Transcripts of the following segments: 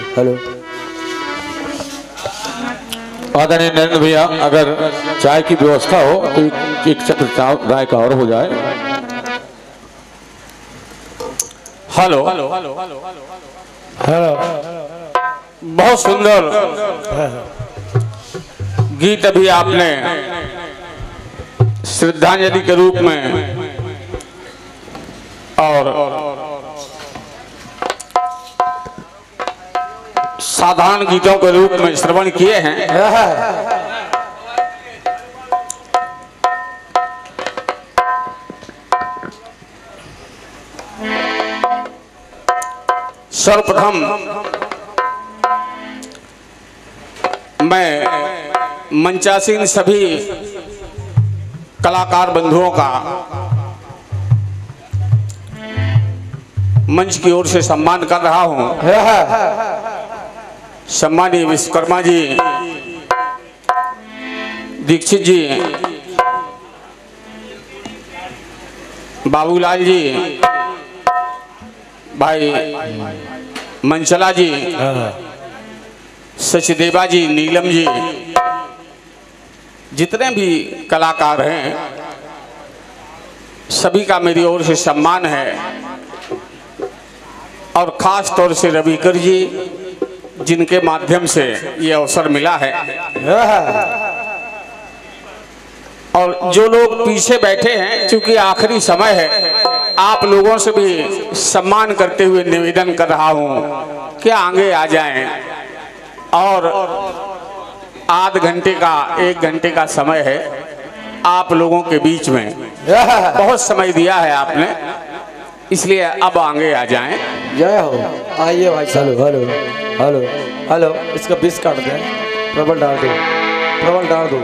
Hello. आदरणीय नरेंद्र भैया, अगर चाय की व्यवस्था हो तो एक चक्र राय का और हो जाए। Hello hello hello hello. बहुत सुंदर गीत अभी आपने श्रद्धांजलि के रूप में और साधारण गीतों के रूप में श्रवण किए हैं। सर्वप्रथम मैं मंचासीन सभी कलाकार बंधुओं का मंच की ओर से सम्मान कर रहा हूं। सम्मानीय विश्वकर्मा जी, दीक्षित जी, बाबूलाल जी, भाई मंचला जी, सचदेवा जी, नीलम जी, जितने भी कलाकार हैं सभी का मेरी ओर से सम्मान है। और खास तौर से रविकर जी, जिनके माध्यम से ये अवसर मिला है, और जो लोग पीछे बैठे हैं, क्योंकि आखिरी समय है, आप लोगों से भी सम्मान करते हुए निवेदन कर रहा हूं कि आगे आ जाएं। और आध घंटे का 1 घंटे का समय है आप लोगों के बीच में, बहुत समय दिया है आपने, इसलिए अब आगे आ जाएं। जय हो। आइए भाई साहब। Hello hello hello hello. इसका बीस काट दें, प्रबल डाल दो, प्रबल डाल दो।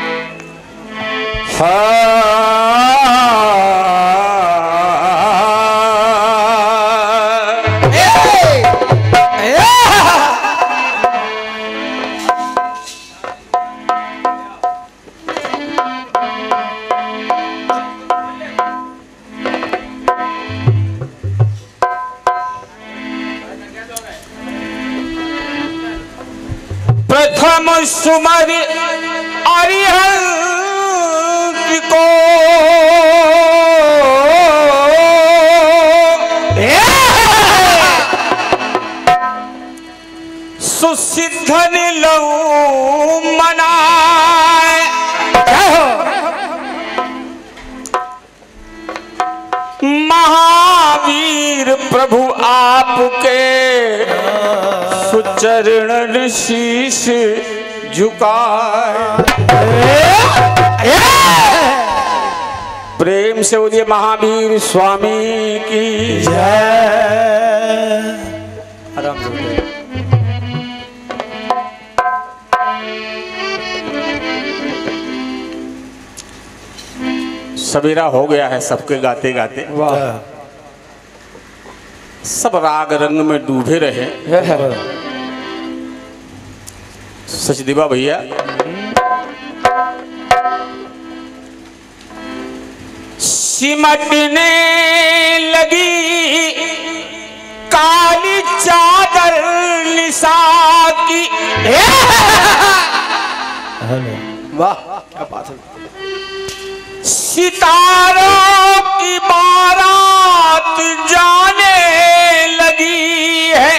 प्रथम सुमर अरिहंत को सुसिद्धन लहू मनाए। महावीर प्रभु आपके सुचरण शीश झुकाए। प्रेम से बोलिए महावीर स्वामी की जय। आराम से। सवेरा हो गया है सबके गाते गाते। वाह। सब राग रंग में डूबे रहे। सचदेवा भैया, सिमटने लगी काली चादर निशा की। वाह क्या बात है। सितारों की बारात जाने लगी है।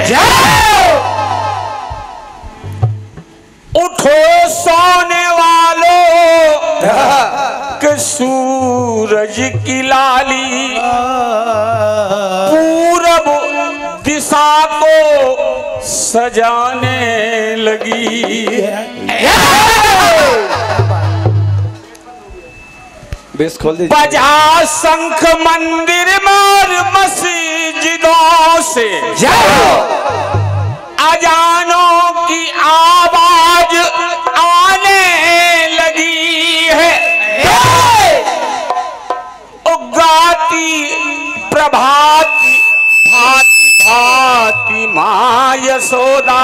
उठो सोने वालों के सूरज की लाली पूरब दिशा को सजाने लगी है। बेस खोल दीजिए। बजा शंख मंदिर और मस्जिदों से अजानों की आवाज आने लगी है। गाती प्रभाती भांति भांति माँ यशोदा,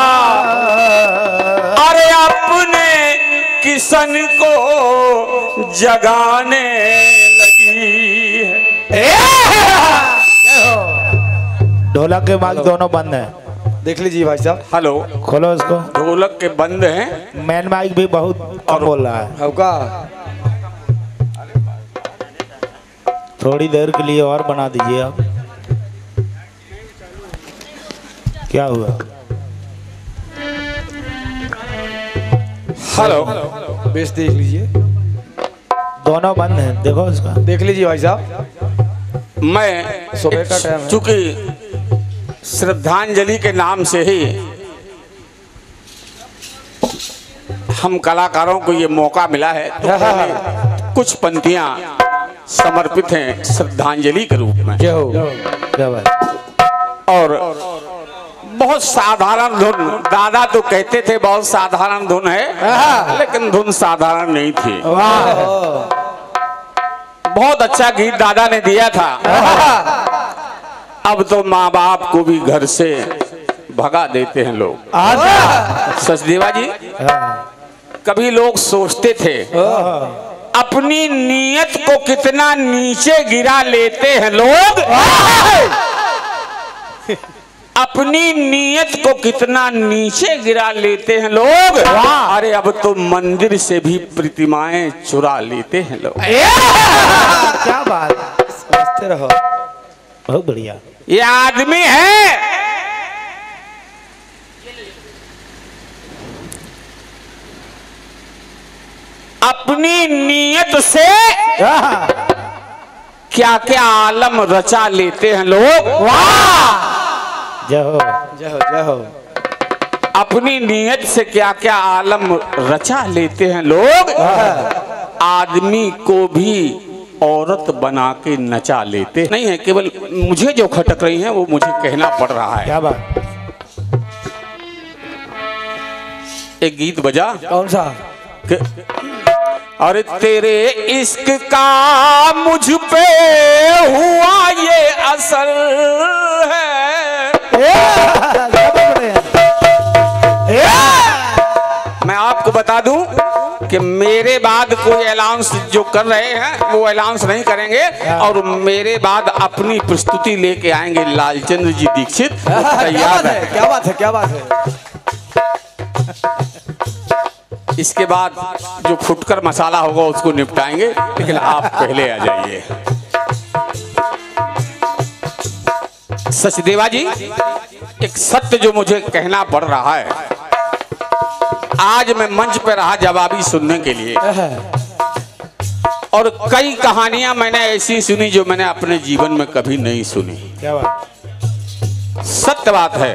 अरे अपने किशन को जगाने लगी है। ढोलक के माइक दोनों बंद है। देख लीजिए भाई साहब। हेलो, खोलो उसको। ढोलक के बंद हैं। मैन माइक भी बहुत कम बोल रहा है। होगा थोड़ी देर के लिए और बना दीजिए आप। क्या हुआ? हेलो, बेस देख लीजिए, दोनों बंद हैं, देखो उसका। देख लीजिए भाई साहब। मैं सुबह का टाइम है। चूंकि श्रद्धांजलि के नाम से ही हम कलाकारों को ये मौका मिला है, तो पहले कुछ पंक्तियां समर्पित हैं श्रद्धांजलि के रूप में। क्या हो? क्या बात? और बहुत साधारण धुन, दादा तो कहते थे बहुत साधारण धुन है, लेकिन धुन साधारण नहीं थी। बहुत अच्छा गीत दादा ने दिया था। अब तो माँ बाप को भी घर से भगा देते हैं लोग। सचदेवा जी, कभी लोग सोचते थे अपनी नीयत को कितना नीचे गिरा लेते हैं लोग, अपनी नीयत को कितना नीचे गिरा लेते हैं लोग। अरे अब तो मंदिर से भी प्रतिमाएं चुरा लेते हैं लोग। क्या बात? समझते रहो। बहुत बढ़िया। ये आदमी है अपनी नीयत से क्या क्या आलम रचा लेते हैं लोग। जय हो। जय हो, जय हो। अपनी नीयत से क्या क्या आलम रचा लेते हैं लोग। आदमी को भी औरत बना के नचा लेते नहीं है। केवल मुझे जो खटक रही है वो मुझे कहना पड़ रहा है। क्या बात? एक गीत बजा कौन सा? अरे तेरे इश्क का मुझ पे हुआ ये असर है। मैं आपको बता दूं कि मेरे बाद कोई अनाउंस जो कर रहे हैं वो अनाउंस नहीं करेंगे, और मेरे बाद अपनी प्रस्तुति लेके आएंगे लालचंद्र जी दीक्षित। तैयार है? क्या बात है, क्या बात है। इसके बाद जो फुटकर मसाला होगा उसको निपटाएंगे, लेकिन आप पहले आ जाइए। सचदेवा जी, एक सत्य जो मुझे कहना पड़ रहा है, आज मैं मंच पर रहा जवाबी सुनने के लिए, और कई कहानियां मैंने ऐसी सुनी जो मैंने अपने जीवन में कभी नहीं सुनी। क्या बात? सत्य बात है।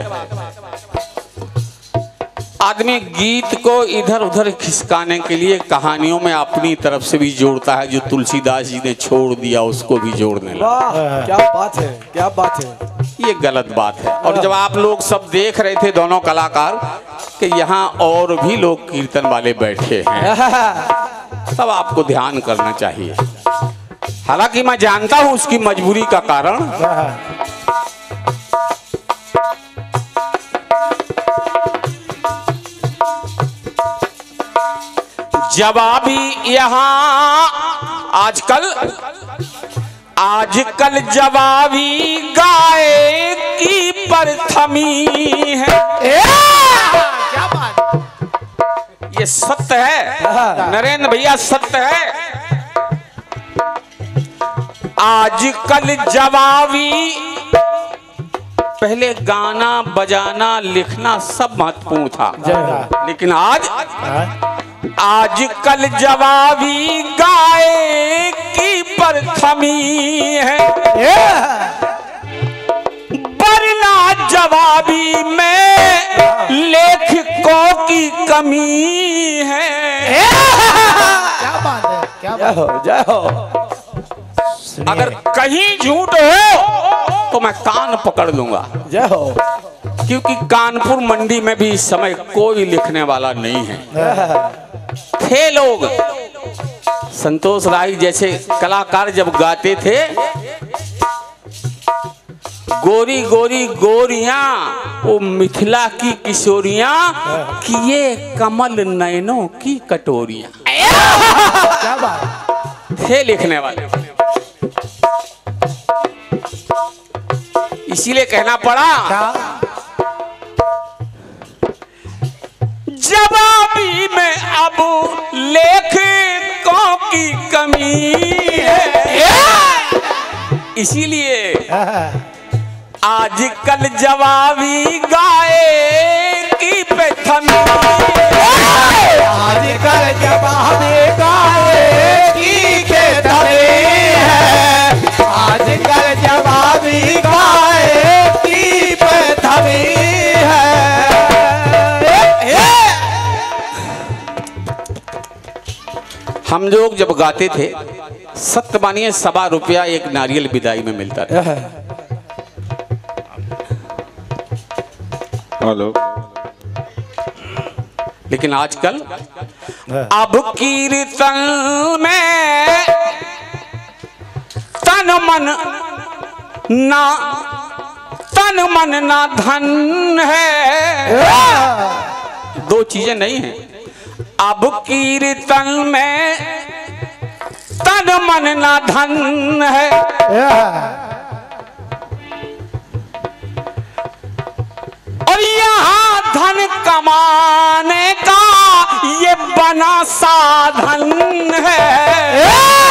आदमी गीत को इधर उधर खिसकाने के लिए कहानियों में अपनी तरफ से भी जोड़ता है। जो तुलसीदास जी ने छोड़ दिया उसको भी जोड़ने लगा। वाह, क्या बात है, क्या बात है। ये गलत बात है। और जब आप लोग सब देख रहे थे दोनों कलाकार कि यहाँ और भी लोग कीर्तन वाले बैठे हैं, तब आपको ध्यान करना चाहिए। हालांकि मैं जानता हूं उसकी मजबूरी का कारण, जवाबी यहाँ आजकल जवाबी गाय की प्रथमी है। क्या बात? ये सत्य है नरेंद्र भैया, सत्य है। आजकल जवाबी, पहले गाना बजाना लिखना सब महत्वपूर्ण था, लेकिन आजकल जवाबी गाय की प्रथमी है। वरना जवाबी में लेखकों की कमी है। क्या बात है? क्या जय हो, जय हो। अगर कहीं झूठ हो तो मैं कान पकड़ लूंगा। जय हो। क्योंकि कानपुर मंडी में भी इस समय कोई लिखने वाला नहीं है। थे लोग, संतोष राय जैसे कलाकार जब गाते थे, गोरी गोरी गोरियां वो मिथिला की किशोरियां, किए कमल नयनों की कटोरियां। क्या बात? थे लिखने वाले, इसीलिए कहना पड़ा कमी है। इसीलिए आजकल जवाबी गाए की पे थमी, आजकल जवाबी गाए की के थमी है, आजकल जवाबी गाए की पे थमी है। हम लोग जब गाते थे सत्य मानिए ₹1.25 एक नारियल विदाई में मिलता था। हेलो। लेकिन आजकल अब कीर्तन में तन मन ना धन है। दो चीजें नहीं हैं। अब कीर्तन में तन मन ना धन है, और यहाँ धन कमाने का ये बना साधन है।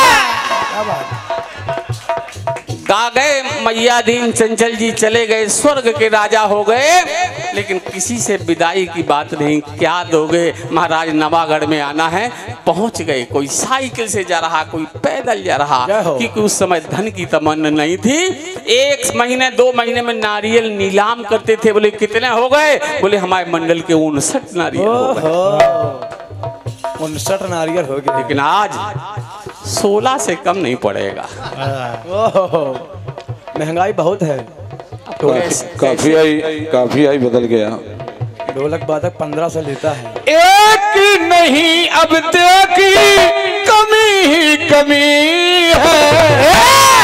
गा गए मैया दीन चंचल जी चले गए, स्वर्ग के राजा हो गए, लेकिन किसी से विदाई की बात नहीं। क्या दोगे महाराज, नवागढ़ में आना है, पहुंच गए। कोई साइकिल से जा रहा, कोई पैदल जा रहा, क्योंकि उस समय धन की तमन्ना नहीं थी। 1 महीने 2 महीने में नारियल नीलाम करते थे। बोले कितने हो गए? बोले हमारे मंडल के 59 नारियल हो गए। 59 नारियल हो गए। लेकिन आज 16 से कम नहीं पड़ेगा। महंगाई बहुत है। काफी आई बदल गया। ढोलक बादक 1500 लेता है। एक नहीं अब देखी कमी ही कमी है,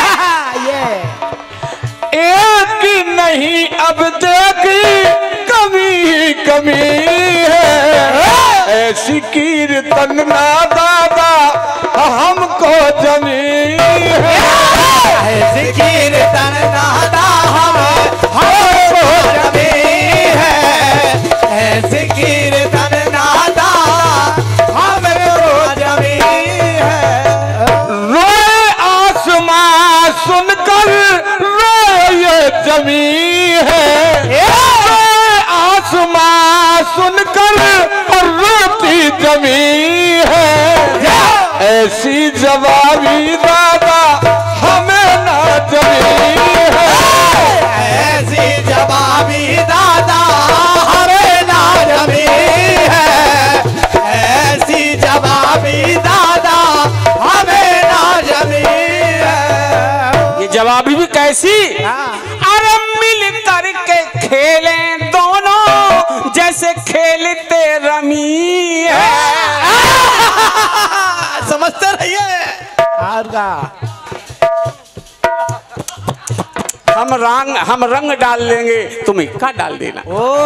एक नहीं अब देखी कमी ही कमी है। ऐसी कीर्तन ना दादा हमको जमी है, ऐसी कीर्तन ना दादा हमको जमी है, ऐसी कीर्तन ना दादा हमको जमी है। रोए आसमां सुनकर रोए ये जमी है, रोए आसमां सुनकर रोती जमी है। ऐसी जवाबी दादा हमें ना जमी है, ऐसी जवाबी दादा हमें ना जमी है, ऐसी जवाबी दादा हमें ना जमी है। ये जवाबी भी कैसी? अरे मिल करके खेलें दोनों जैसे खेलते रमी है। समझते रहिए। हम रंग डाल लेंगे, तुम इक्का डाल देना।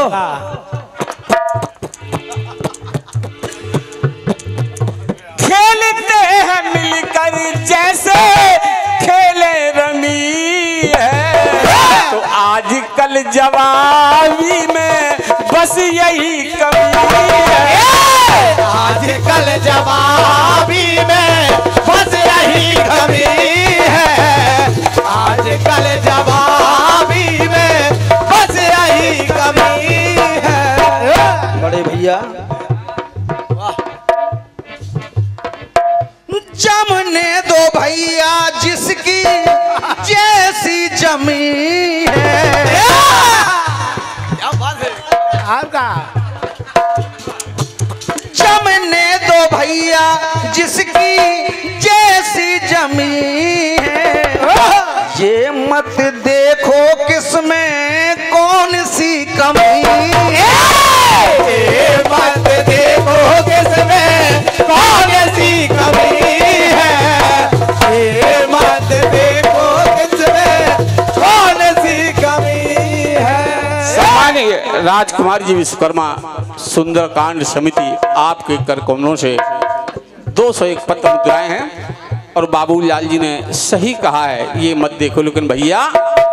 खेलते हैं मिलकर जैसे खेले रमी है। तो आजकल जवाबी में बस यही कमी है, आजकल जवाबी में बस यही कमी है, आजकल जवाबी में बस यही कमी है। बड़े भैया जमने दो भैया जिसकी जैसी जमी है, क्या बात है आपका। जमने दो भैया जिसकी जैसी जमी है, ये मत देखो किसमें कौन सी कमी है, ये मत देखो किसमें कौन सी कमी है, ये मत देखो किसमें कौन सी कमी है। सम्मानीय राजकुमार जी विश्वकर्मा सुंदरकांड समिति आपके कर कमलों से 201 पत्र मुद्राएं हैं, और बाबूलाल जी ने सही कहा है, ये मत देखो। लेकिन भैया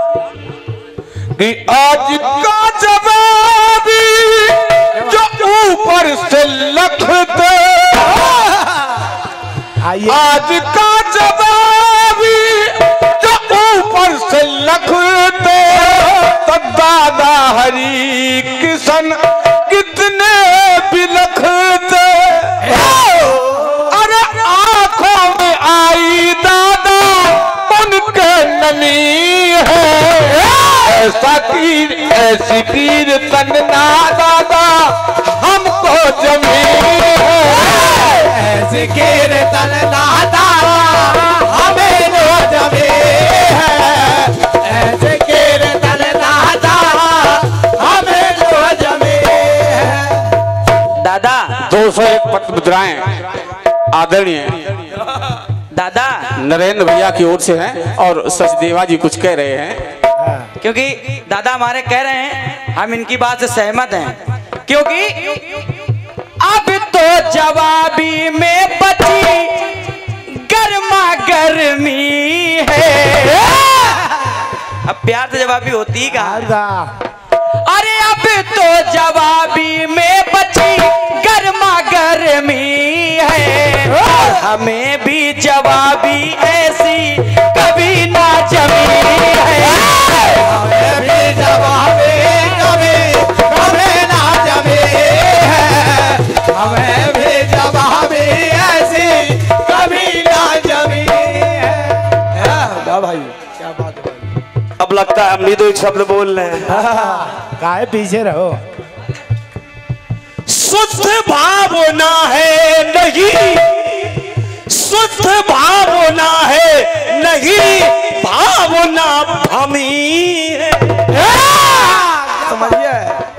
कि आज का जवाबी जो ऊपर से लखते आइए। आज का जवाबी जो ऊपर से लखते तो दादा हरी किशन कितने बिलखते। अरे आंखों में आई दादा उनके नली है। ऐसी कीर्तन ना दादा हमको जमी है। ऐसी कीर्तन ना दादा हमें जो जमी है। ऐसी कीर्तन ना दादा हमें जो जमी है। दादा 201 पत्र मुद्राएं आदरणीय दादा नरेंद्र भैया की ओर से हैं और सचदेवा जी कुछ कह रहे हैं। क्योंकि दादा हमारे कह रहे हैं, हम इनकी बात से सहमत हैं, क्योंकि अब तो जवाबी में बची गर्मा गर्मी है। अब प्यार से जवाबी होती ही कहाँ। अरे अब तो जवाबी में बची गर्मा गर्मी है। हमें भी जवाबी ऐसी कभी ना जमी है। हमें भी जवाबी कभी कभी ना जमी है। हमें भी जवाबी ऐसी कभी ना जमी है। क्या भाई, क्या बात है भाई। अब लगता है हम भी तो एक शब्द बोल रहे हैं। काहे पीछे रहो। शुद्ध भावना है नहीं, शुद्ध भावना है नहीं, भावना भमी है। समझिए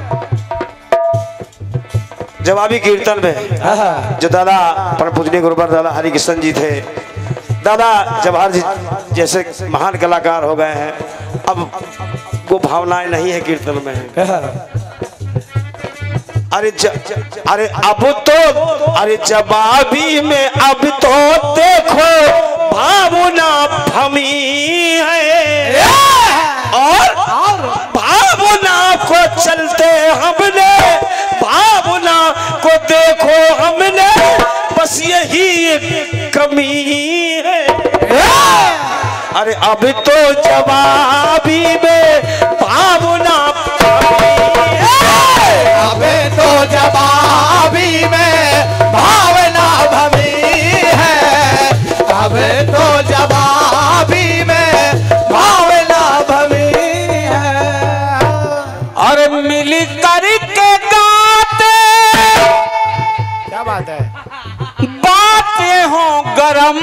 जवाबी कीर्तन में जो दादा परम पूजनीय गुरुवर दादा हरिकृष्ण जी थे, दादा जवाहर जी जैसे महान कलाकार हो गए हैं, अब वो भावनाएं नहीं है कीर्तन में। अरे अब तो अरे जवाबी में अब तो देखो भावना भमी है। और भावना को चलते हमने, भावना को देखो हमने, बस यही एक कमी है। अरे अब तो जवाबी में भावना अबे तो जवाबी में भावना भमी है। अबे तो जवाबी में भावना भमी है। और मिल करके गाते क्या बात है। बातें हो गरम,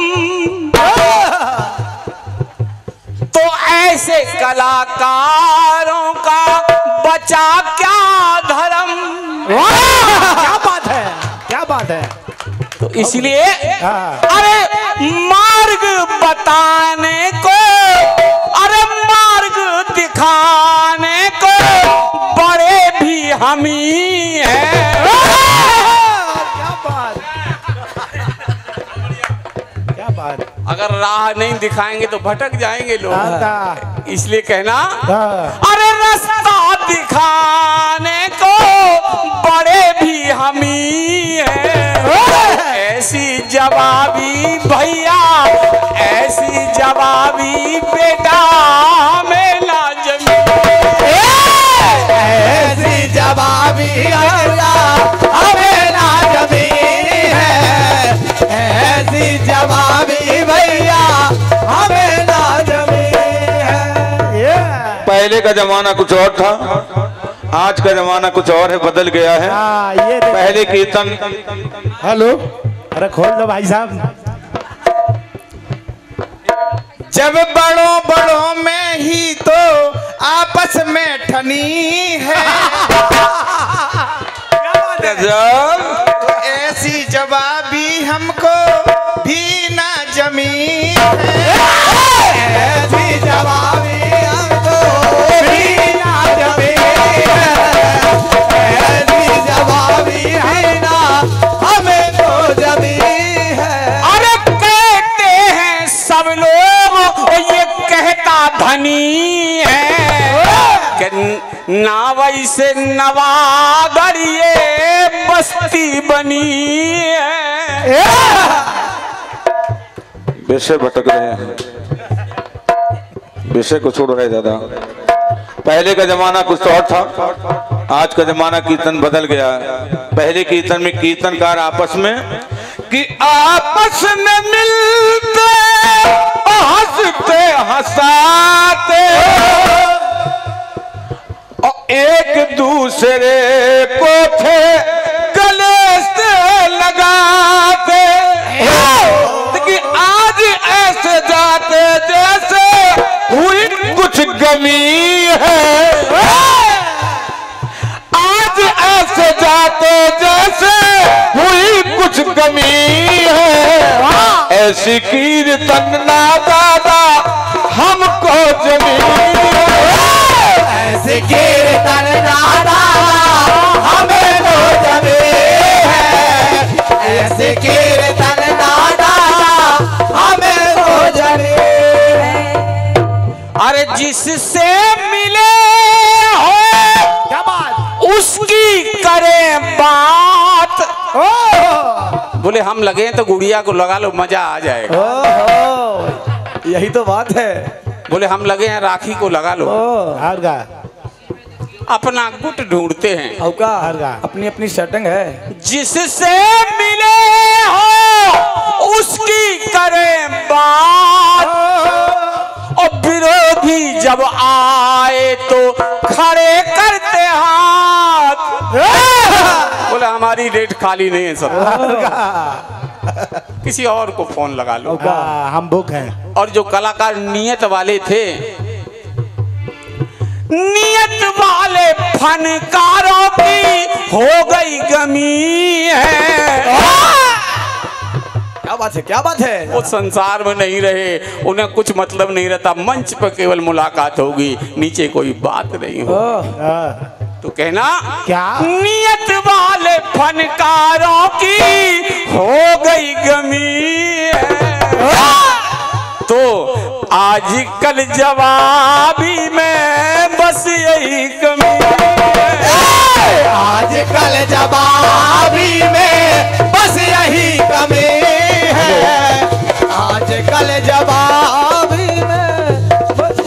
तो ऐसे कलाकारों का बचा क्या धर्म। क्या बात है, क्या बात है। तो इसलिए हाँ। अरे मार्ग बताने को, अरे मार्ग दिखाने को बड़े भी हम ही हैं। क्या बात, क्या बात। अगर राह नहीं दिखाएंगे तो भटक जाएंगे लोग, दादा इसलिए कहना हाँ। अरे रास्ता दिखाने को बड़े भी हम ही हैं। ऐसी जवाबी भैया, ऐसी जवाबी बेटा में ना जमी। ऐसी जवाबी हमें ना जमी है। ऐसी जवाबी भैया हमें ना जमी है। पहले का जमाना कुछ और था, आज का जमाना कुछ और है, बदल गया है। हाँ, ये पहले कीर्तन। हेलो, अरे खोल दो भाई साहब। जब बड़ों बड़ों में ही तो आपस में ठनी है। गजब। ऐसी जवाबी हमको भी ना जमी है। ऐसी जवाबी हमको भी ना जमी है। ऐसी जवाबी है ना हमें तो जमी है। अरे कहते हैं सब लोग ये कहता धनी है, कि ना वैसे नवागढ़ ये बस्ती बनी है। विषय भटक रहे हैं, विषय को छोड़ रहे दादा। पहले का जमाना कुछ और था, आज का जमाना कीर्तन बदल गया है। पहले कीर्तन में कीर्तनकार आपस में मिलते हंसते हंसाते और एक दूसरे को थे गले से लगाते। लेकिन आज ऐसे जाते जैसे हुई कुछ गमी है, आज ऐसे जाते जैसे हुई कुछ गमी है। ऐसी कीर्तन ना दादा हमको जमी है, ऐसी कीर्तन दादा हमें तो जमी है, ऐसी कीर्तन दादा हमें तो जमी है। अरे जिससे मिले हो क्या बात, उसकी करें बात। बोले हम लगे तो गुड़िया को लगा लो, मजा आ जाएगा। यही तो बात है। बोले हम लगे हैं राखी को लगा लो। हार गा अपना गुट ढूंढते हैं। औका हार गा अपनी अपनी सेटिंग है। जिससे मिले हो उसकी करें बात, और विरोधी जब आए तो खड़े करते हाथ। बोले हमारी डेट खाली नहीं है सर, किसी और को फोन लगा लो। हम बुक हैं। और जो कलाकार नियत वाले थे, नियत वाले फनकारों की हो गई गमी है। क्या बात है, क्या बात है। वो संसार में नहीं रहे, उन्हें कुछ मतलब नहीं रहता। मंच पर केवल मुलाकात होगी, नीचे कोई बात नहीं हो। तो कहना क्या? नियत वाले फनकारों की हो गई गमी है। तो आजकल जवाबी में बस यही कमी है, आजकल जवाबी में बस यही कमी है, आजकल जवाबी में बस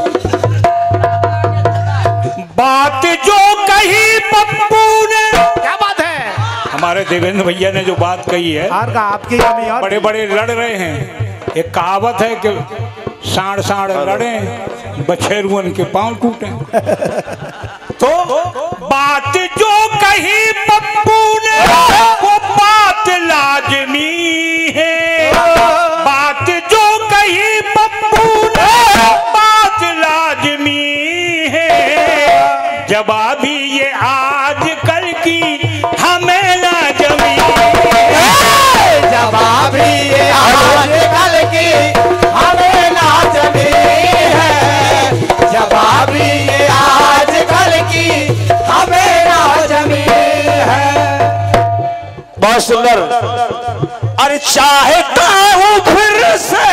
बात जो कही पप्पू ने, क्या बात है। हमारे देवेंद्र भैया ने जो बात कही है, हार गा आपकी कमी और बड़े बड़े लड़ रहे हैं। एक कहावत है कि साढ़ साढ़ लड़े बछेरुअन के पांव टूटे। तो बात जो कही पप्पू ने वो बात लाजमी है, बात जो कही पप्पू ने बात लाजमी है। जवाबी ये आजकल की हमें लाजमी है, जवाबी ये आजकल की हमें लाजमी है, जवाबी ये आजकल की हमें लाजमी है। बहुत सुंदर। अरे चाहता हूँ फिर से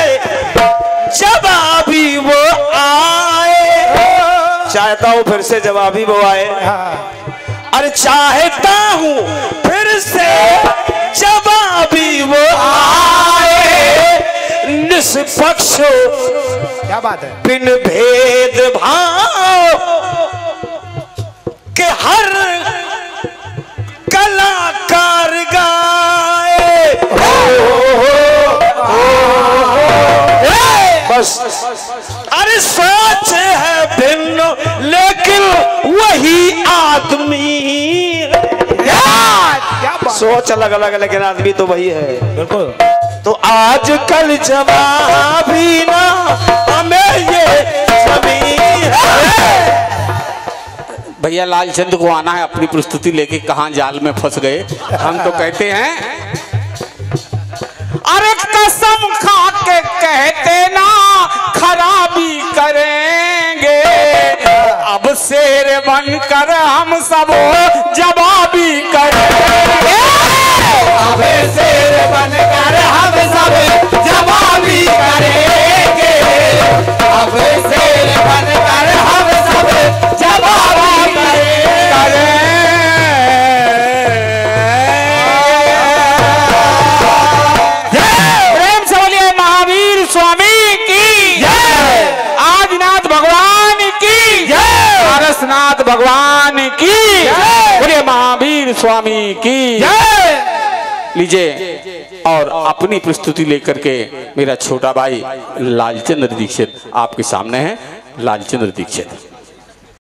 जवाबी वो आए, चाहता हूँ फिर से जवाबी वो आए। अरे चाहता हूँ फिर से जवाबी वो आए, निष्पक्ष क्या बात है। बिन भेदभाव के हर कलाकार गाए। बस अरे सोच है भिन्न लेकिन वही आदमी है। सोच अलग अलग लेकिन आदमी तो वही है। बिल्कुल। तो आजकल जवाबी ना हमें ये जमीन है। भैया लालचंद को आना है अपनी प्रस्तुति लेके, कहाँ जाल में फंस गए। हम तो कहते हैं अरे कसम खा के कहते ना खराबी करेंगे, अब शेर बनकर हम सब जवाबी करेंगे, अब शेर बनकर हम सब जवाबी करेंगे, अब शेर बनकर हम सब जवाबी करेंगे। प्रेम से बोलिए महावीर महावीर स्वामी की जय, आदिनाथ भगवान की जय, पारसनाथ भगवान की जय, बोले महावीर स्वामी की जय। लीजिए और अपनी प्रस्तुति लेकर के मेरा छोटा भाई लालचंद्र दीक्षित आपके सामने है। लालचंद्र दीक्षित।